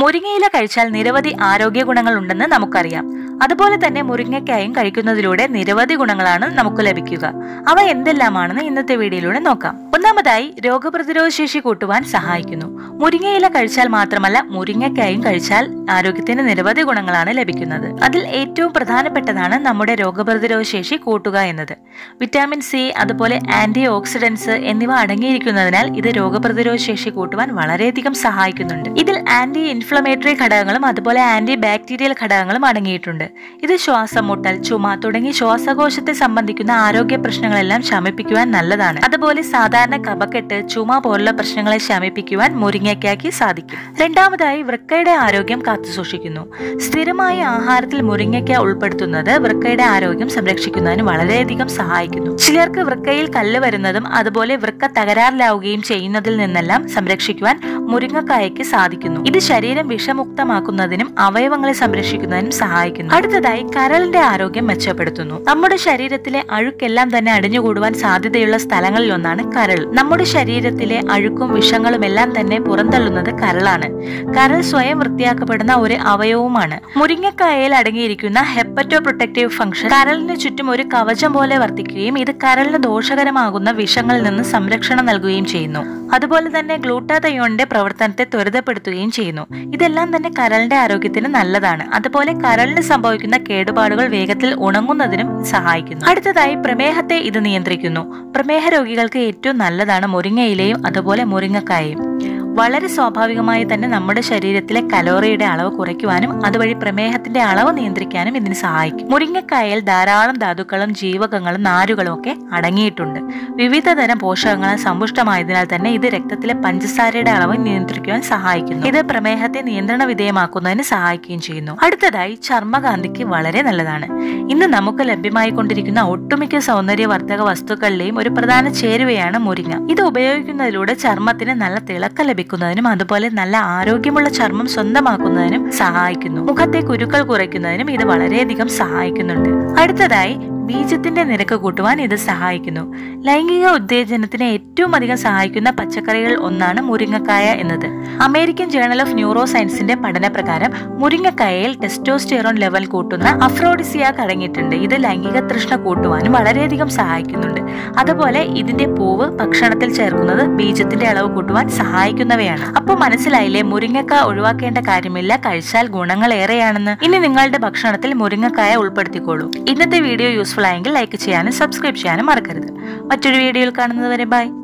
മുരിങ്ങയില കഴിച്ചാൽ നിരവധി ആരോഗ്യ ഗുണങ്ങൾ ഉണ്ടെന്ന് നമുക്കറിയാം. അതുപോലെ തന്നെ മുരിങ്ങക്കായും കഴിക്കുന്നതിലൂടെ നിരവധി ഗുണങ്ങളാണ് നമുക്ക് ലഭിക്കുക. അവ എന്തെല്ലാമാണെന്ന് ഇന്നത്തെ വീഡിയോയിലൂടെ നോക്കാം. ഒന്നാമതായി, രോഗപ്രതിരോധ ശേഷി കൂട്ടുവാൻ സഹായിക്കുന്നു. മുരിങ്ങയില കഴിച്ചാൽ മാത്രമല്ല, മുരിങ്ങക്കായും കഴിച്ചാൽ ആരോഗ്യത്തിന് നിരവധി ഗുണങ്ങളാണ് ലഭിക്കുന്നത്. അതിൽ ഏറ്റവും പ്രധാനപ്പെട്ടതാണ് നമ്മുടെ രോഗപ്രതിരോധ ശേഷി കൂട്ടുക എന്നത്. വിറ്റാമിൻ സി, അതുപോലെ ആന്റി ഓക്സിഡന്റ്സ് എന്നിവ അടങ്ങിയിരിക്കുന്നതിനാൽ ഇത് രോഗപ്രതിരോധ ശേഷി കൂട്ടുവാൻ വളരെയധികം സഹായിക്കുന്നുണ്ട്. ഇതിൽ ആന്റി ഇൻഫ്ലമേറ്ററി ഘടകങ്ങളും അതുപോലെ ആന്റി ബാക്ടീരിയൽ ഘടകങ്ങളും അടങ്ങിയിട്ടുണ്ട്. ഇത് ശ്വാസം മുട്ടൽ, ചുമ തുടങ്ങി ശ്വാസകോശത്തെ സംബന്ധിക്കുന്ന ആരോഗ്യ പ്രശ്നങ്ങളെല്ലാം ശമിപ്പിക്കുവാൻ നല്ലതാണ്. അതുപോലെ സാധാരണ കഫക്കെട്ട്, ചുമ പോലുള്ള പ്രശ്നങ്ങളെ ശമിപ്പിക്കുവാൻ മുരിങ്ങയ്ക്കയ്ക്ക് സാധിക്കും. രണ്ടാമതായി, വൃക്കയുടെ ആരോഗ്യം കാത്തുസൂക്ഷിക്കുന്നു. സ്ഥിരമായ ആഹാരത്തിൽ മുരിങ്ങയ്ക്ക ഉൾപ്പെടുത്തുന്നത് വൃക്കയുടെ ആരോഗ്യം സംരക്ഷിക്കുന്നതിന് വളരെയധികം സഹായിക്കുന്നു. ചിലർക്ക് വൃക്കയിൽ കല്ല് വരുന്നതും അതുപോലെ വൃക്ക തകരാറിലാവുകയും ചെയ്യുന്നതിൽ നിന്നെല്ലാം സംരക്ഷിക്കുവാൻ മുരിങ്ങക്കായയ്ക്ക് സാധിക്കുന്നു. ഇത് ശരീരം വിഷമുക്തമാക്കുന്നതിനും അവയവങ്ങളെ സംരക്ഷിക്കുന്നതിനും സഹായിക്കുന്നു. അടുത്തതായി, കരളിന്റെ ആരോഗ്യം മെച്ചപ്പെടുത്തുന്നു. നമ്മുടെ ശരീരത്തിലെ അഴുക്കെല്ലാം തന്നെ അടിഞ്ഞുകൂടുവാൻ സാധ്യതയുള്ള സ്ഥലങ്ങളിൽ ഒന്നാണ് കരൾ. നമ്മുടെ ശരീരത്തിലെ അഴുക്കും വിഷങ്ങളും എല്ലാം തന്നെ പുറന്തള്ളുന്നത് കരളാണ്. കരൾ സ്വയം വൃത്തിയാക്കപ്പെടുന്ന ഒരു അവയവവുമാണ്. മുരിങ്ങക്കായയിൽ അടങ്ങിയിരിക്കുന്ന ഹെപ്പറ്റോ പ്രൊട്ടക്റ്റീവ് ഫംഗ്ഷൻ കരളിന് ചുറ്റും ഒരു കവചം പോലെ വർത്തിക്കുകയും ഇത് കരളിന് ദോഷകരമാകുന്ന വിഷങ്ങളിൽ നിന്ന് സംരക്ഷണം നൽകുകയും ചെയ്യുന്നു. അതുപോലെ തന്നെ ഗ്ലൂട്ടാതയോണിന്റെ പ്രവർത്തനത്തെ ത്വരിതപ്പെടുത്തുകയും ചെയ്യുന്നു. ഇതെല്ലാം തന്നെ കരളിന്റെ ആരോഗ്യത്തിന് നല്ലതാണ്. അതുപോലെ കരളിന് സംഭവിക്കുന്ന കേടുപാടുകൾ വേഗത്തിൽ ഉണങ്ങുന്നതിനും സഹായിക്കുന്നു. അടുത്തതായി, പ്രമേഹത്തെ ഇത് നിയന്ത്രിക്കുന്നു. പ്രമേഹ രോഗികൾക്ക് ഏറ്റവും നല്ലതാണ് മുരിങ്ങയിലയും അതുപോലെ മുരിങ്ങക്കായയും. വളരെ സ്വാഭാവികമായി തന്നെ നമ്മുടെ ശരീരത്തിലെ കലോറിയുടെ അളവ് കുറയ്ക്കുവാനും അതുവഴി പ്രമേഹത്തിന്റെ അളവ് നിയന്ത്രിക്കാനും ഇതിന് സഹായിക്കും. മുരിങ്ങക്കായയിൽ ധാരാളം ധാതുക്കളും ജീവകങ്ങളും നാരുകളും ഒക്കെ അടങ്ങിയിട്ടുണ്ട്. വിവിധ തരം പോഷകങ്ങൾ സമ്പുഷ്ടമായതിനാൽ തന്നെ ഇത് രക്തത്തിലെ പഞ്ചസാരയുടെ അളവ് നിയന്ത്രിക്കുവാൻ സഹായിക്കുന്നു. ഇത് പ്രമേഹത്തെ നിയന്ത്രണ വിധേയമാക്കുന്നതിന് സഹായിക്കുകയും ചെയ്യുന്നു. അടുത്തതായി, ചർമ്മകാന്തിക്ക് വളരെ നല്ലതാണ്. ഇന്ന് നമുക്ക് ലഭ്യമായിക്കൊണ്ടിരിക്കുന്ന ഒട്ടുമിക്ക സൗന്ദര്യവർദ്ധക വസ്തുക്കളിലെയും ഒരു പ്രധാന ചേരുവയാണ് മുരിങ്ങ. ഇത് ഉപയോഗിക്കുന്നതിലൂടെ ചർമ്മത്തിന് നല്ല തിളക്കം ലഭിക്കുന്നതിനും അതുപോലെ നല്ല ആരോഗ്യമുള്ള ചർമ്മം സ്വന്തമാക്കുന്നതിനും സഹായിക്കുന്നു. മുഖത്തെ കുരുക്കൾ കുറയ്ക്കുന്നതിനും ഇത് വളരെയധികം സഹായിക്കുന്നുണ്ട്. അടുത്തതായി, ബീജത്തിന്റെ നിരക്ക് കൂട്ടുവാൻ ഇത് സഹായിക്കുന്നു. ലൈംഗിക ഉത്തേജനത്തിന് ഏറ്റവും അധികം സഹായിക്കുന്ന പച്ചക്കറികൾ ഒന്നാണ് മുരിങ്ങക്കായ എന്നത്. അമേരിക്കൻ ജേണൽ ഓഫ് ന്യൂറോ സയൻസിന്റെ പഠനപ്രകാരം മുരിങ്ങക്കായയിൽ ടെസ്റ്റോസ്റ്റിറോൺ ലെവൽ കൂട്ടുന്ന അഫ്രോഡിസിയാക് അടങ്ങിയിട്ടുണ്ട്. ഇത് ലൈംഗിക തൃഷ്ണ കൂട്ടുവാനും വളരെയധികം സഹായിക്കുന്നുണ്ട്. അതുപോലെ ഇതിന്റെ പൂവ് ഭക്ഷണത്തിൽ ചേർക്കുന്നത് ബീജത്തിന്റെ അളവ് കൂട്ടുവാൻ സഹായിക്കുന്നവയാണ്. അപ്പോൾ മനസ്സിലായില്ലേ, മുരിങ്ങക്കായ ഒഴിവാക്കേണ്ട കാര്യമില്ല, കഴിച്ചാൽ ഗുണങ്ങൾ ഏറെയാണെന്ന്. ഇനി നിങ്ങളുടെ ഭക്ഷണത്തിൽ മുരിങ്ങക്കായ ഉൾപ്പെടുത്തിക്കോളൂ. ഇന്നത്തെ വീഡിയോ യൂസ്ഫുൾ ആയെങ്കിൽ ലൈക്ക് ചെയ്യാനും സബ്സ്ക്രൈബ് ചെയ്യാനും മറക്കരുത്. മറ്റൊരു വീഡിയോയിൽ കാണുന്നത് വരെ ബൈ.